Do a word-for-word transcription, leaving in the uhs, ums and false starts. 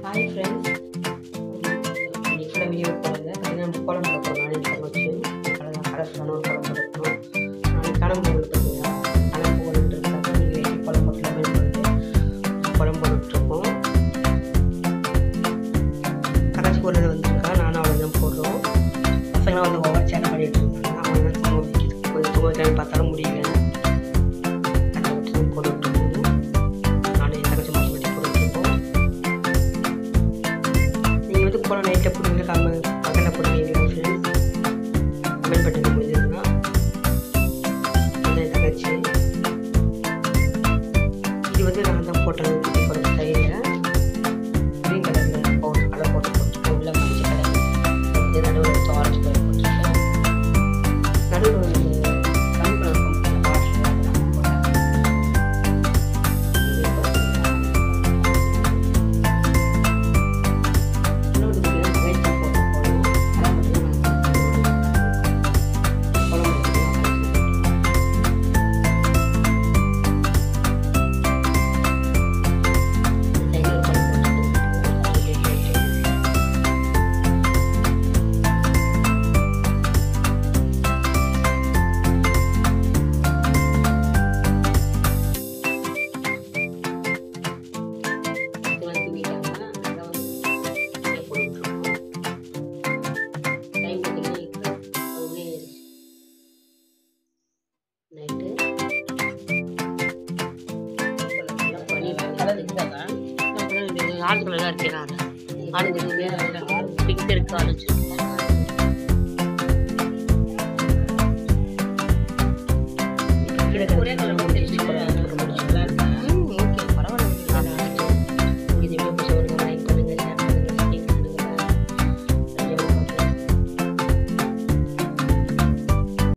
Hi friends, இன்னைக்கு கூட video போடுங்க. கல்யாணம் கோலம் போட போகிறோம். நானே தங்கச்சி அழகாக கலர்ஃபுல்லான ஒரு கோலம் போட்டுருக்கோம். நாளைக்கு கணம் பொங்கல் பார்த்தீங்களா, கணம் பொங்கல்ன்றதுக்காக நீங்கள் எப்படி கோலம் போட்டுலாமே சொல்லிட்டு கோலம் போட்டுட்ருக்கோம். தங்கச்சி போடுறது வந்துருக்கா, நானும் அவளை தான் போடுறோம். பசங்களாம் வந்து ஒவ்வொரு சேட்டை பண்ணிகிட்டு இருக்காங்க. அவங்க தான் தூங்க வைக்கிறது, கொஞ்சம் தூங்க வைக்கலான்னு பார்த்தாலும் முடியல. கோலம் நைட்டில் போடுவீங்க, காம பகலில் போடுவீங்க ஃப்ரெண்ட்ஸ், கமெண்ட் பண்ணுங்க முடிஞ்சதுன்னா. என் தங்கச்சி இது வந்து நான் தான் போட்டது. ஒரு சைடில் க்ரீன் கலரில் பவுடர் கலர் போட்டு போட்டுருக்கேன். உள்ள மஞ்சள் கலர் நடுவில் ஆரஞ்சு கலர் போட்டுருக்கேன். நடுவில் கண் கலர் ஆரஞ்சு கலர் இருக்கேன். ஆரஞ்சு பிங்க் இருக்கு, ஆரஞ்சு